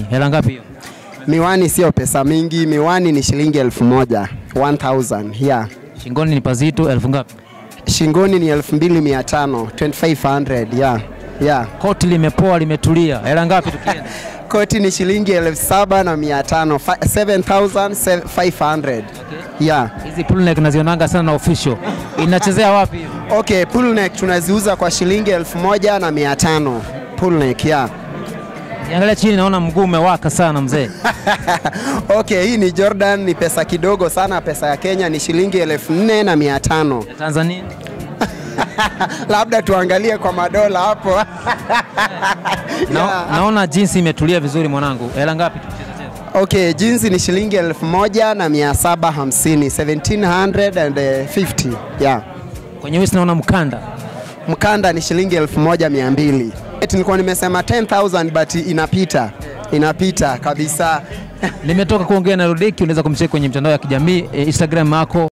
miwani. Hela ngapi hiyo? Miwani sio pesa mingi, miwani ni shilingi 1000, 1000, yeah. Shingoni ni pazito 1000 ngapi? Shingoni ni 2500, 2500, yeah. Yeah. Koti limepoa limetulia. Hela ngapi tukienda? Koti ni shilingi 7500, 7500. Okay. Yeah. Hizi pull neck nazionanga sana na official. Inachezea wapi hiyo? Okay, pull neck tunaziuza kwa shilingi 1500. Pull neck, yeah. Angalia chini naona mguu umewaka sana mzee. Okay, hii ni Jordan, ni pesa kidogo sana, pesa ya Kenya ni shilingi 4500. Ya Tanzania? Labda tuangalie kwa madola hapo. Yeah. Naona jinsi imetulia vizuri mwanangu. Hela ngapi tukicheza? Okay, jinsi ni shilingi 1750, 1750. Yeah. Kwenye wrist naona mkanda. Mkanda ni shilingi 1200. Nilikuwa nimesema 10000 but inapita kabisa. Nimetoka kuongea na Rodeki, unaweza kumcheck kwenye mtandao ya kijamii Instagram yako.